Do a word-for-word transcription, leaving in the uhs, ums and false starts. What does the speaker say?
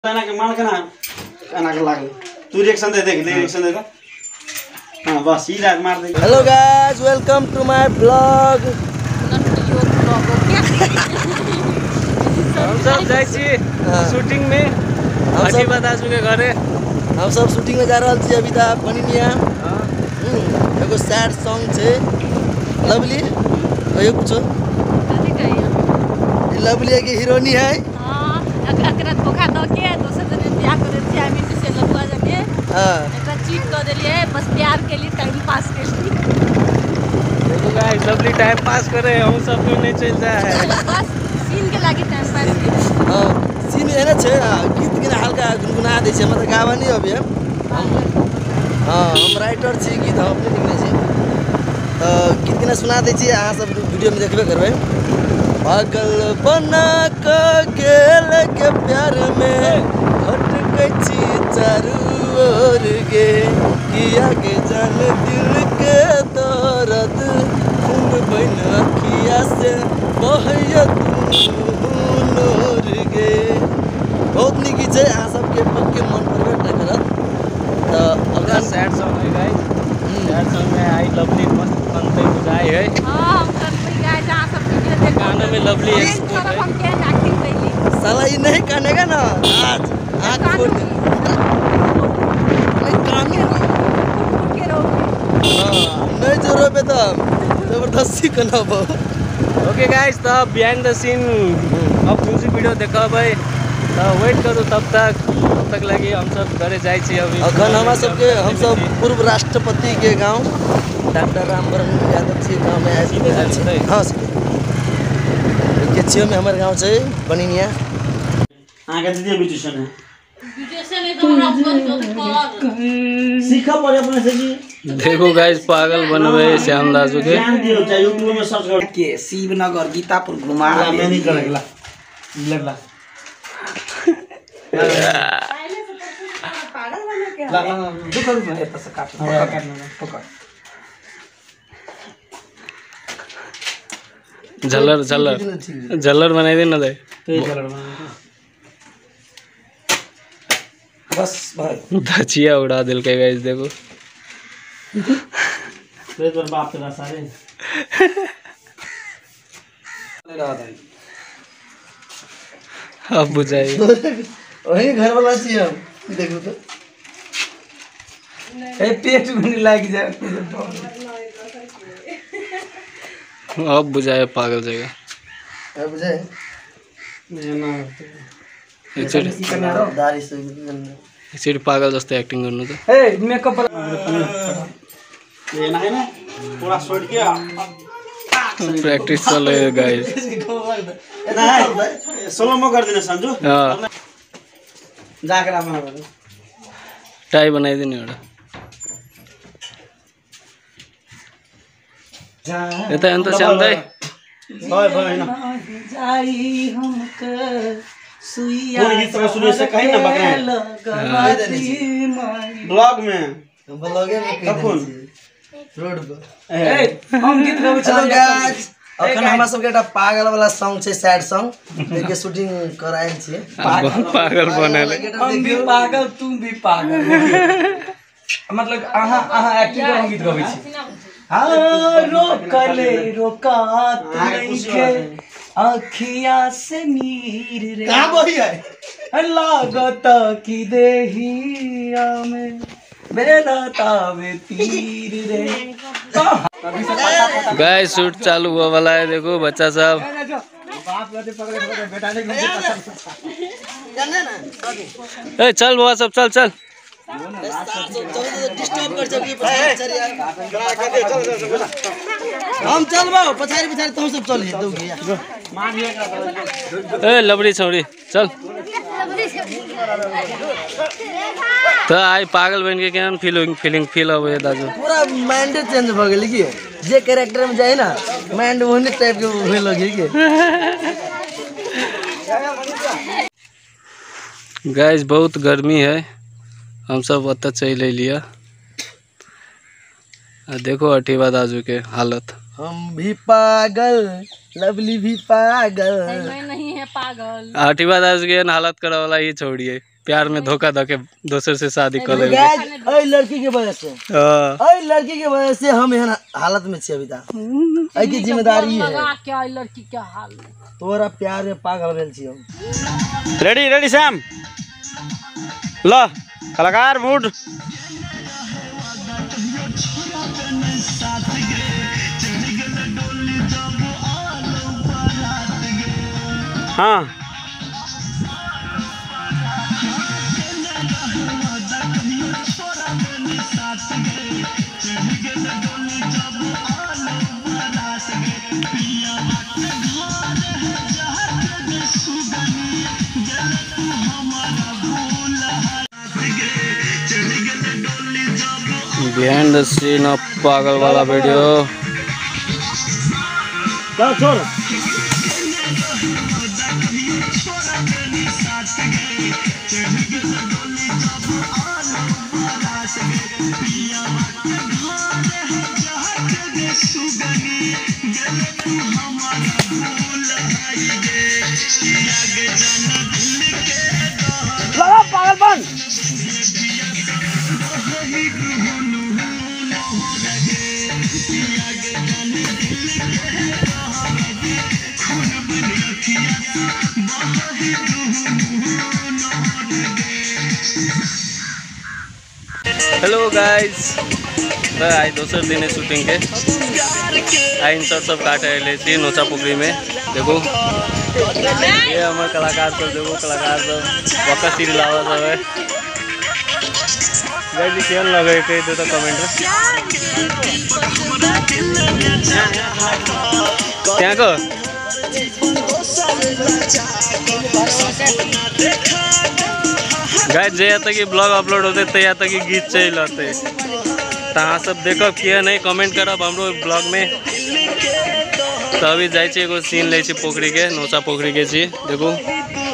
ना के मान के ना ना के लागे तू रिएक्शन दे दे रिएक्शन दे दे हां बस ही लाग मार दे। Hello guys, welcome to my blog. हम सब जाई छी शूटिंग में अभी बता चुके घरे हम सब शूटिंग में जा रहल छी अभी तक बनिनिया। हां एगो सैड सॉन्ग छे लवली कहियो कुछो कथि कहियो लवली के हीरोइनी है। हां एकरा धोखा द के दोसर जने बियाह करे छी आमी से लपुआ जाके हां एकरा चीट कर देलिए बस प्यार के लिए टाइम पास के लिए। देखो गाइस लवली टाइम पास करे हम सब तो नहीं चल जाए बस सीन के लागी टाइम पास के। हां सीन है ना छे गीत के हल्का गुनगुना दे छे मतलब गावा नहीं अभी हम हां हम राइटर छी गीत हम अपने लिखने छी तो गीत के सुना दे छी अहाँ सब वीडियो में देखबे करबे। पागल बना के गेल के प्यार में भटकै छी चारू ओर गे किया के जान दिल के दर्द खून बन अखिया से बहैया नूर गे। बहुत निक छै अहाँ सबके पक्के मन परबे करत तो अगला सैड सॉन्ग है गाइस। सैड सॉन्ग में आई लवली मस्त बनते बुझाई है। हां हम करते गाइस जहां सब वीडियो देख गाने में लवली एक्सपोर्ट है। हम के एक्टिंग कैली साला ये नहीं कानेगा ना आज आज छोड़ दे नहीं कानून के रोके हां नहीं जोरो पे तो जबरदस्ती करना। ओके गाइस तो बिहाइंड द सीन अब म्यूजिक वीडियो देखा भाई तो वेट करो तब तक तब तक लगी हम सब घरे जाई छी अभी अखन हमरा सबके हम सब पूर्व राष्ट्रपति के गांव डॉक्टर रामवरण यादव जी गांव में आए छी। हां के छियो में हमर गांव छै बनिनिया। आगे दीदी ब्यूटिशियन है ब्यूटिशियन है तो हमरा कर सीखा पड़े अपने से जी। देखो गाइस पागल बनवे श्याम दासू के ध्यान दियो चाहे यूट्यूब में सर्च कर के शिवनगर गीतापुर घुमा मैं नहीं करेगा लगला पागल बना के ला ला दुख दुख है तस काट काटना पकड़ झल्लर झल्लर झल्लर बनाई दे ना दे तो ये कलर बना बस भाई धचिया उड़ा दिल के गाइस देखो तो तो बाप तेरा सारे अब बुझाई वही घर वाला छी हम देखो तो ए पेट में लग जाए अब बुझाए पागल जगह अब बुझे ये ना एक साइड दाढ़ी से एक साइड पागल जस्तो एक्टिङ गर्नु त ए मेकअप ये ना है ना पूरा शॉर्ट किया प्र्याक्टिस चल रह्यो गाइस ना है सोलो में कर देना समझो हां जाकर आप बना दो टाई बनाइदिनु एउटा यता अन्त श्याम दाइ भाई भाई ना जाई हमके सुइया कौन गीत सुने से कहीं ना बकरा ब्लॉग में ब्लॉगे में कखन रोड पर ए हम गीत गाबै हेलो छी गाइस अखन हमरा सबके एकटा पागल वाला सॉन्ग छै सैड सॉन्ग देखे शूटिंग करायल छी। पागल बनेले हम भी पागल तुम भी पागल मतलब आहा आहा एक्टिंग कर गीत गाबै छी। हां रोकले रोकात नहीं के अखिया से नीर रे कहां बही है लागत की देहिया में मेरा तावे तीर रे। गाइस शूट चालू हुआ वाला है देखो बच्चा सब ए चल बुआ सब चल चल डिस्टर्ब कर सकी हम चलबो पछाड़ी पछाड़ी तुम सब चलिए दो गया ए लबड़ी छौड़ी चल तो आई पागल बन के केहन फीलिंग फीलिंग फील अबे दाजू पूरा माइंड चेंज भ गेल की जे कैरेक्टर में जाए ना माइंड वही टाइप के होए लगे की। गाइस बहुत गर्मी है हम सब अत चल लिया देखो अठीवा दाजू के हालत हम भी पागल लवली भी पागल मैं नहीं है पागल आठीवा दाजू के हालत करा वाला ही छोड़िए। प्यार में धोखा दे के दोसर से शादी कर ले। गाइस ओई लड़की के वजह से ओई लड़की के वजह से हम यहाँ हालत में छी अभी तक। आई की जिम्मेदारी है क्या लड़की क्या हाल है तोरा प्यार में पागल भेल छी हम। रेडी रेडी श्याम ल कलाकार मूड हाँ बिहाइंड द सीन ऑफ पागल वाला वीडियो। चल छोड़ लगा पागलपन। हेलो गाइस आई दोसर दिन शूटिंग के आई इंसर्ट सब काटे ले थी नोचा पोखरी में। देखो ये हमारे कलाकार सब देखो कलाकार सब वक्त सीरी लावा सब है। गाइस केहन लगे कही दे तो कमेंट में क्या को गाइस जे तक कि ब्लॉग अपलोड होते तैयार तक गीत चल होते तहाँ सब देखो किया नहीं कमेंट करब हमरो ब्लॉग में। तो अभी जाए एगो सीन ले पोखरी के नौसा पोखरी के छी देखो